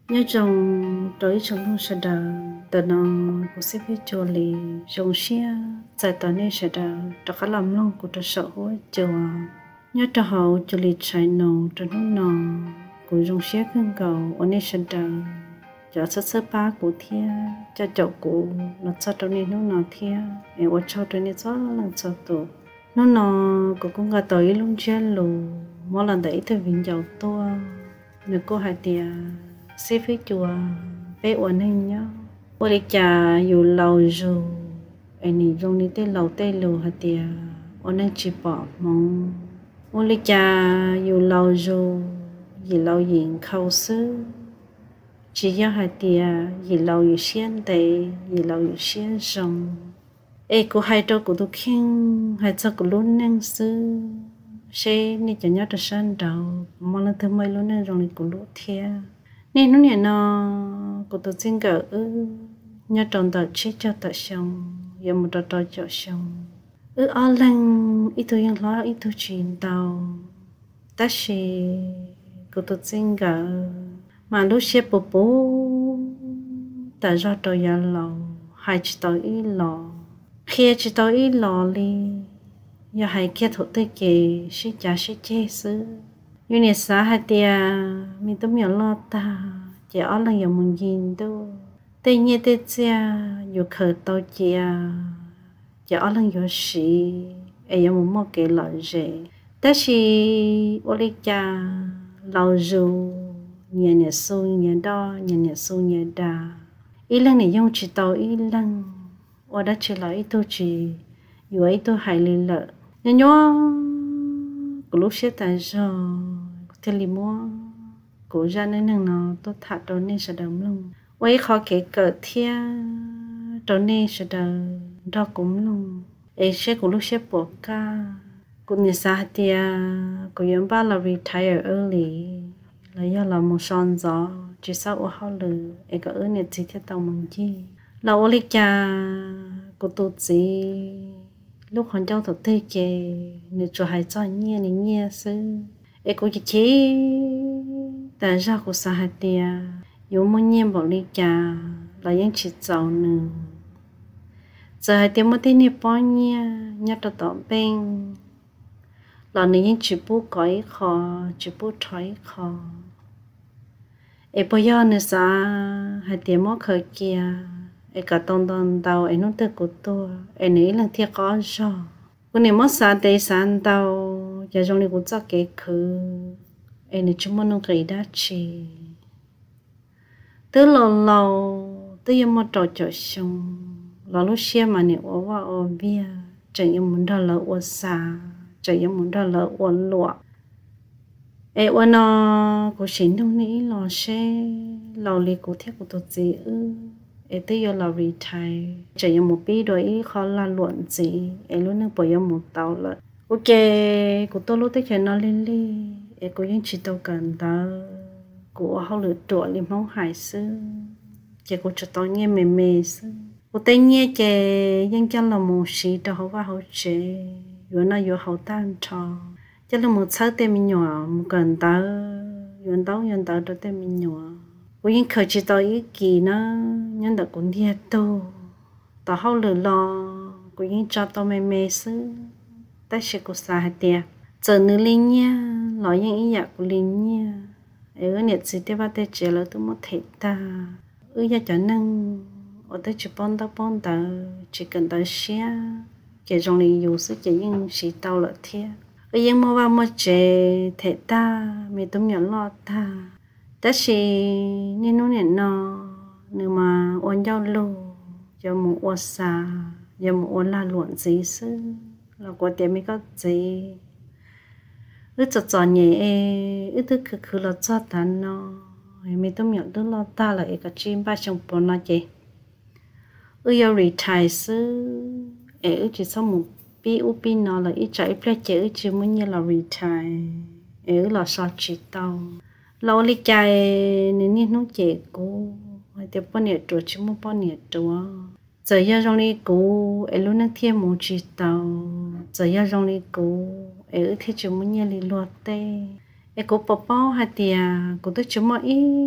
nhớ trong tới trong lúc sẽ đào từ nó của xếp hết cho lì trong xe tại tao nên sẽ đào cho cả làm long của tôi sợ hối chờ nhớ cho họ cho lì chạy nổ cho nó nổ của trong xe khương cầu ở nên sẽ đào cho sơ sơ ba của thia cho chậu của nó cho trong nên nó nọ thia em ở cho trong nên cho lần cho tổ nó nọ của con gà tới luôn chết luôn mỗi lần đấy tôi vinh giàu to nếu cô hai tia xếp với chùa bé ổn hình nhá ôi đi chả dù lâu dù anh ấy dùng đi tới lâu tới lâu hả tia ổn hình chỉ bỏ mong ôi đi chả dù lâu dù gì lâu gì khâu sư chỉ do hai tia gì lâu dù xiên tệ gì lâu dù xiên rồng ê cô hai trâu của tôi khen hai trâu của luôn năng sư xe này chẳng nhớ được sang đầu mà lần thứ mấy luôn nên rồi của lúa thia nên nó này nó của tôi xin gỡ nhớ trong tờ chết cho tờ xong giờ một tờ cho xong ở lăng ít tôiยังlo ít tôi chuyện tàu ta chỉ của tôi xin gỡ mà lúc xe bố bố ta ra tờ nhà lò hai chỉ tờ ít lò khi chỉ tờ ít lò đi giờ hai kia thuộc tới kì sĩ cha sĩ chế sư như này xã hai tia mình tóm nhận lo ta chỉ ở lần giờ mình nhìn đâu tây nhẹ tây cha dù khờ tao chia chỉ ở lần giờ sĩ ấy giờ mình mua cái lợi rẻ ta chỉ ở đây cha lâu dù nhà nhà su nhà đo nhà su nhà đà ít lần này dùng chỉ tao ít lần ở đó chỉ là ít tôi chỉ dù ấy tôi hay lên lợi nhớ của lúc xưa tại sao thì li mua của ra nên nó tôi thả đồ nên sẽ đầm luôn vậy khó kể cỡ thia đồ nên sẽ đầm đó cũng luôn ấy sẽ của lúc xưa bỏ ca của người xã tia của những ba là retire early là do là một son gió chỉ sau ở hậu lử ấy có ơn nhiệt gì theo tàu mừng chi là ô lịch cha của tôi gì lúc họ cho thực tế kì nếu cho hai cho nhẹ này nhẹ sư em cũng chỉ tại sao cô sa hai tia dù muốn nhẹ bảo lý cha là những chỉ giàu nữa giờ hai tia mới tin niệm bao nhiêu nhát đầu tỏm bên là những chỉ bố cõi khó chỉ bố thoái khó em bây giờ nữa sa hai tia mới khởi kia em cả tông tàu em nói từ của tôi em nghĩ là thiệt có sao cái này mất xa để san tàu giờ trong này cũng chắc cái khứ em này chúng mình nó gầy đá chi từ lâu lâu từ giờ mà trò chuyện xong là lúc xe mà này ở bia chẳng em muốn đó là ở xa chẳng em muốn đó là ở lụa em ở nó cũng xin đâu nghĩ là xe lâu li cũng thiết của tôi gì em tới giờ là retire chỉ có một bí rồi khó là luận gì em luônนึกbây giờ một tàu là ok của tôi lúc tới khi nó lên đi em cũng những chỉ tàu cần ta của họ lựa chọn liêm máu hải sư chỉ có cho tôi nghe mềm mềm sư của tôi nghe cái dân chân là một sĩ đó họ vào họ chế rồi nó vô họ tan trò chắc là một sáu tên mình nhỏ một cần ta dân tàu đó tên mình nhỏ của những khởi chỉ tao ý kỳ nó nhân đặc cũng thiệt tu tao hậu lừa lo của những cho tao mê mê sư ta sẽ có sai tiệt giờ nữ linh nha nói những ý dạng của linh nha ở nhiệt gì thế ba thế chỉ là tôi mất thể ta giờ cho nên ở đây chỉ bon ta chỉ cần ta xé cái trong này dù sức chỉ những sĩ tao là thiệt ở những mua vào mua chế thể ta mình tôi nhận lo ta ta chỉ nên nó nên nó nếu mà ôn giao lưu cho một ôn xa cho một ôn la luận gì sư là có tiền mới có gì ước cho nhẹ ước thức cứ là cho ta nó mìnhต้องnhận được lo ta là cái chim ba trong bốn nó chị giờ retire sư ước chỉ sau một pi nó là ít chạy plei chỉ ước chỉ muốn như là retire ước là sao chỉ tao lâu li chạy nên nó chạy cô hay tiếp bao nhiêu tuổi chứ mua bao nhiêu tuổi giờ giờ trong li cô em luôn đang thêm một chỉ tàu giờ giờ trong li cô em thì chỉ muốn nhà li loạt tê em cô bảo bảo hai tia cô tôi chỉ mua ít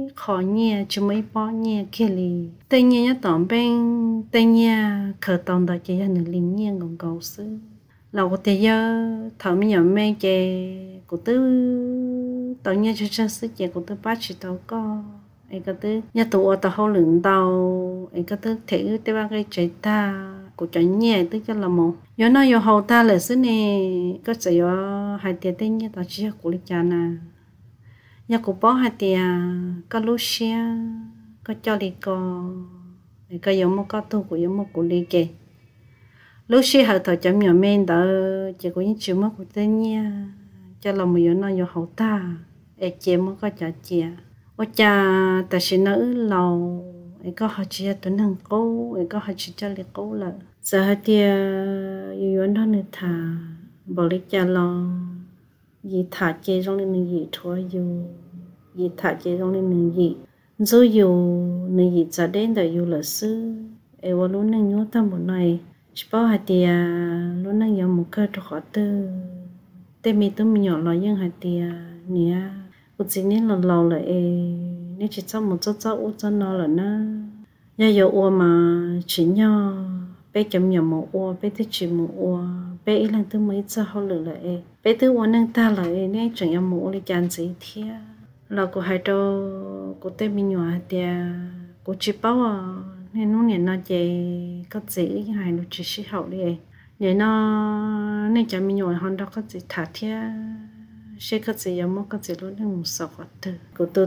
khó nhẹ chứ mấy bỏ nhẹ kia lì tên nhẹ nhá tỏng bên tên nhẹ khởi tông đó chỉ là nửa linh nhẹ còn cầu sư lâu có thể giờ thở mình nhầm mê chè của tư tao nhớ cho chân sức chè của tư bác chỉ tao có ấy cái tư nhà tụ ở tao hậu lửng tao ấy cái tư thể tế ba cái trái ta của trái nhẹ tức cho là một do nó do hậu ta là xứ này có sẽ do hai tiền tên như tao chỉ của lịch cha nè nhà của bố hai tiền có lúc xe có cho đi có có giống một có tu của giống một của lịch kề lúc xưa họ thọ chấm nhỏ men đó chỉ có những chuyện mất của tên nha cho là một nó vô hậu ta em chị mới có trả chị ở cha ta sẽ nói lâu em có họ chỉ tuần hàng cố em có họ chỉ cho lịch cố là giờ hai tia yêu nó nữa thà bảo lịch cha lo gì thà chị trong nên gì thôi dù gì thà chị trong nên gì dù dù nên gì cho đến đời dù là sư em vào lúc nên nhớ tâm một này chỉ bảo hai tia lúc nãy giờ một cái trò khó tư, tên mình tôi mình nhỏ lo nhưng hai tia nè, cuộc sống này là lâu rồi, nếu chỉ trong một chỗ chỗ u cho nó là nó, nhà giờ u mà chỉ nhau, bé chấm nhỏ một u, bé thứ chỉ một u, bé ít lần thứ mấy cho họ lựa lại, bé thứ u nâng ta lại, nếu chẳng em một u thì chẳng gì thế, là của hai trò của tên mình nhỏ hai tia, của chỉ bảo nên nó nhận nó chỉ có gì hay nó chỉ sĩ hậu đi vậy nó nên chả mình nhồi hơn đó có gì thả thia sẽ có gì giống một có gì luôn nên một sọc từ của tôi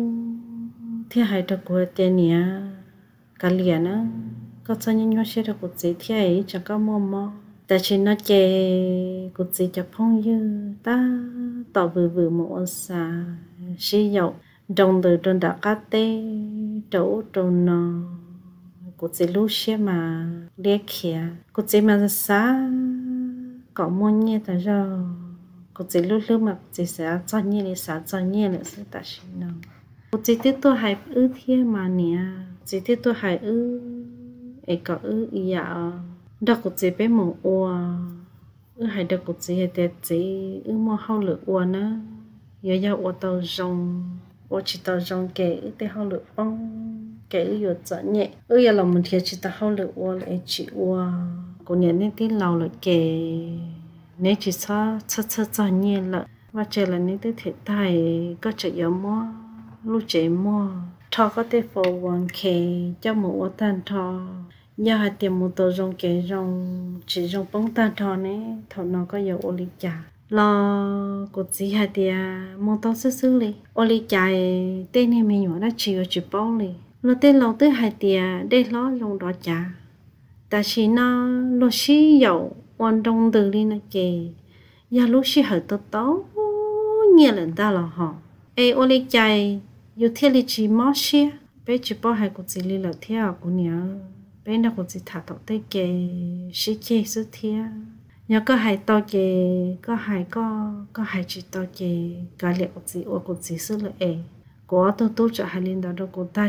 thia hay đó của tiền nhỉ cả liền á có cho những nhau sẽ được của gì thia ấy chẳng có mò tại chỉ nó chè của gì chả phong dư ta tỏ vừa một xa sĩ dậu đồng từ trong đã cá tê trấu trong nó cô chỉ lúc xe mà liếc kia cô chỉ mà xa có môn nhé ta rồi cô chỉ lúc mà chỉ sẽ cho nhé để xả cho nhé là sẽ ta xin nào cô chỉ tiếp tôi hay ư thế mà nè chỉ tiếp tôi hay ư ấy có ư dạ đó cô chỉ bé một ua ư hay đó cô chỉ hay chỉ ư mua hao lửa ua nữa giờ giờ ua tàu rong ua chỉ tàu rong kể ư té hao lửa bông cái yếu tố nhẹ giờ là mình thiệt chỉ ta hậu lửa qua lại chỉ qua còn nhẹ nên tin lâu là cái nếu chỉ cho nhẹ là và chờ là nên tới thể tài có chạy yếu mua lúc chạy mua thọ có thể phổ quan kề cho một tan thọ giờ hai tiền một tổ rong kề rong chỉ rong bóng tan thọ này thọ nó có yếu ô lý trả lo cột gì hai tiền một tổ xứ li ô lý trả tên này mình nhỏ đã chỉ bao li nó tên lâu tới hai tia để nó dùng đó trả ta chỉ nó xí dầu quan đông từ đi nó kề giờ lúc xí hơi tốt nhiều lần ta là họ ô lý chạy yêu thiết lý chỉ mót xí bé chỉ bao hai cột gì li là theo của nhớ bé nó cột gì thả tao tới kề xí chê xí theo nhớ có hai tao kề có hai chỉ tao kề cả liệu cột gì cột gì xí là có tôi cho hai linh đó cô ta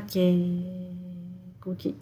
cô chỉ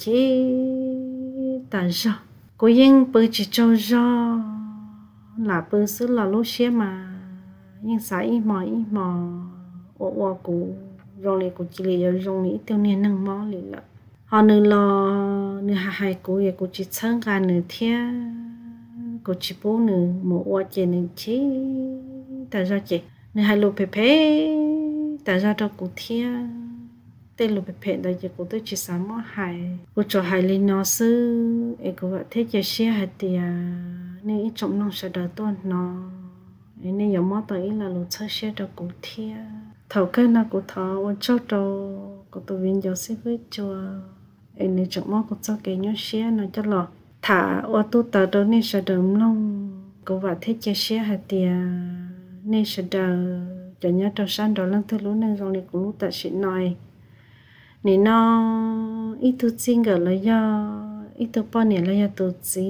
ta ra cô yên bơi chỉ cho ra là bơi xứ là lúc xe mà nhưng sai ít mò cô rồi lại cô chỉ lấy rồi nghĩ tiêu niên nâng mò lại là họ nửa lo nửa hai cô chỉ sáng cả nửa thia cô chỉ bố nửa một oa chơi nửa chế ta ra chơi nửa hai lô phê ta ra đó cụ thia tên lục bẹp đây giờ cụ tôi chỉ sáng mỏ hài cụ cho hài lên nó sư ấy cụ vậy thế giờ xe hạt tiền nên ít trong nó sẽ đỡ tuần nó nên giờ mỏ tới là lục chơi xe đó cụ thia thầu cái nào cụ thầu ôn cho đồ cụ tôi viên giờ sẽ với chùa nên trong mỏ cụ cho cái nhớ xe nó cho lọ thả ô tô tờ đó nên sẽ đỡ long cụ vậy thế giờ xe hạt tiền nên sẽ đỡ cho nhớ trong sáng đó lần thứ lúc này rồi này cũng ta sẽ nói nên nó ít tu chính cái là do ít tu bao nhiêu là do tu chí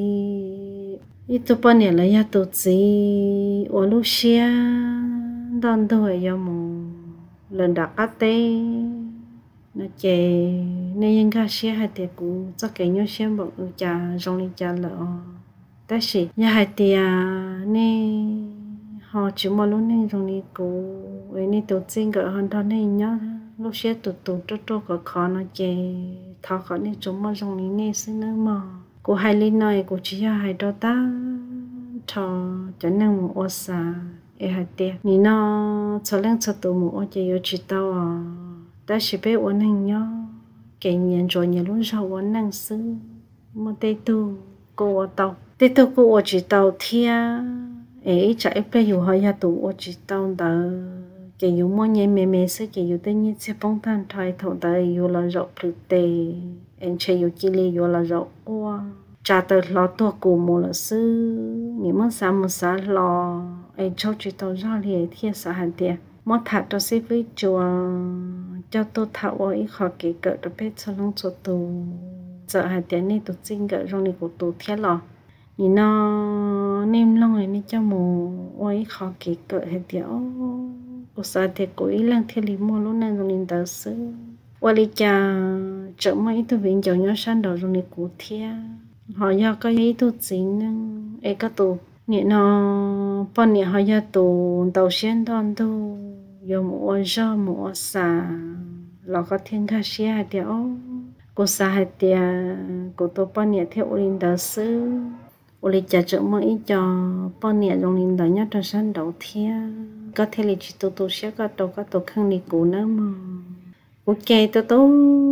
ít tu bao nhiêu là do tu chí ở lúc xưa đón tuổi do một lần đặt cá tê nó chè nên những cái xưa hai tiệc cũng cho cái nhau xem bọn cha trong này cha lợ ta sĩ nhà hai tiệc nên họ chỉ mà lúc này rồi đi cô ấy đi tổ chức cái hơn đó này nhá lúc xe tụt cho có khó nó chè thọ khó này chúng mà rồi đi này xin nữa mà cô hay lên này cô chỉ hay đó ta cho nên một ô sa ấy hay tiệt ni nó cho lên cho tụi một ô chỉ chỉ tao à ta chỉ biết ổn hình nhá cái nhận rồi nhận luôn sau ổn năng sư mà tây tu cô tao tây tu cô chỉ tao thia ấy chạy bây giờ họ ya tụ chỉ tao đó cái yêu mọi người mẹ sẽ cái yêu tự nhiên sẽ bông tan thay thầu đó yêu là rộng thực tế em chơi yêu chỉ là yêu là rộng qua cha tớ lo tua cụ một là sư nếu mà sao lo em chỉ tao ra thì thiệt sao hẳn tiệt mất thật tôi sẽ với chùa cho tôi thảo ấy khó kỹ cỡ được biết cho nó cho tôi giờ hẳn tiệt này tôi xin cỡ trong này của tôi thiệt lo nhìn nó nem long này nên cho mù ôi khó kỹ cỡ hết tiệt cô sao thì cô ý lang thiên lý mua lúc này rồi nhìn tớ sư ôi đi cha chợ mấy tôi viện chồng nhau sang đầu rồi này cụ thiệt họ do cái ý tôi xin nên ấy cái tôi nhẹ nó bọn nhẹ họ do tôi đầu tiên đón tôi giờ mua rau mua xà nó có thiên ca sĩ hay tiệt cô sao hay tiệt cô tôi bọn nhẹ theo linh đạo sư ôi cha chợ mấy cho bọn nhẹ trong linh đạo nhất trong sang đầu thiệt có thể là chỉ tôi sẽ có tôi không đi cụ nữa mà ok tôi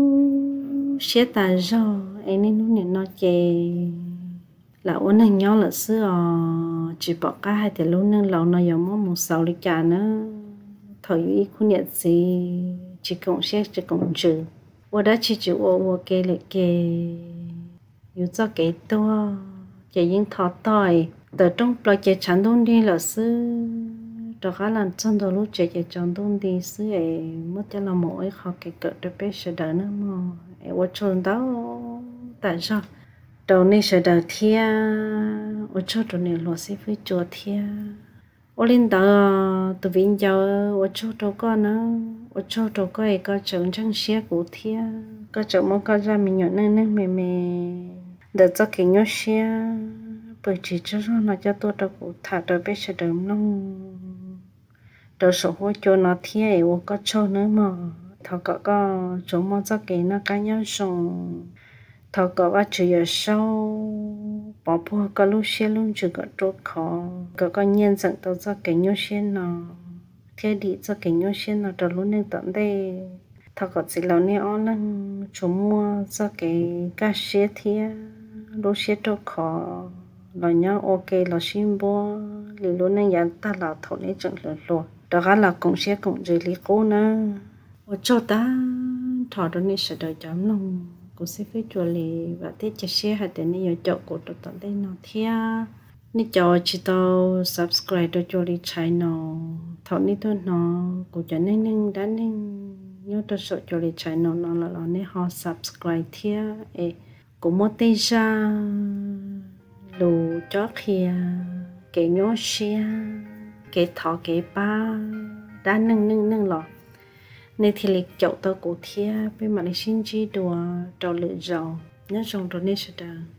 sẽ tài do anh nên lúc này nó chè là ôn hành nhau là xưa chỉ bỏ cả hai thì lúc nâng lâu nó giống một sáu lịch trả nữa thời ý khu nhận gì chỉ cộng trừ và đã chỉ chịu ô kê lại kê yếu cho cái to chỉ những thọ tỏi từ trong bờ chỉ chán đông đi là xưa đó khá là trong đó lúc chỉ chán đông đi xưa ấy mất cho là mỗi họ cái cỡ được biết sẽ đỡ nữa mà ấy ở chỗ đó tại sao đầu này sẽ đỡ thia ở chỗ đó này lo sẽ phải cho thia ở lên đó tụi viên giàu ở chỗ đó có nữa ở chỗ đó có ấy có trồng trăng xía của thia có trồng một cái ra mình nhận nên mẹ để cho cái nhau xía bởi chỉ cho nó cho tôi đâu cũng thả đời biết sẽ đỡ nông đời số hỗ cho nó thia ấy có cho nữa mà thọ có chỗ mà cho cái nó cá nhau xong thọ có chỉ ở sau bỏ bùa có lúc xe luôn chỉ có trốt khó có nhiên dẫn tao cho cái nhau xe nó thế đi cho cái nhau xe nó rồi luôn nên tận đây thọ có chỉ là nè on lên chỗ mua cho cái cá xe thia lúc xe trốt khó là nhá ok là xin bố liền luôn nên nhận ta là thọ này chẳng được luôn đó là cũng sẽ cũng gì lý cố nữa ở chỗ ta thọ đó này sẽ đợi chấm lòng cô sẽ phải chùa lì và thế chia sẻ hay để này cho cô được tận đây nó thia ní cho chị tao subscribe cho chùa lì channel thọ ní thôi nó cô cho nên đã nên nhớ tôi sợ chùa lì channel nó là nên họ subscribe thia ê cũng một tay ra lù cho kia cái nhớ xe cái thọ cái ba đã nâng lọ nên thì lịch chậu tao cổ thia bên mà lịch sinh chi đùa trò lựa giàu nhớ trong đó nên sẽ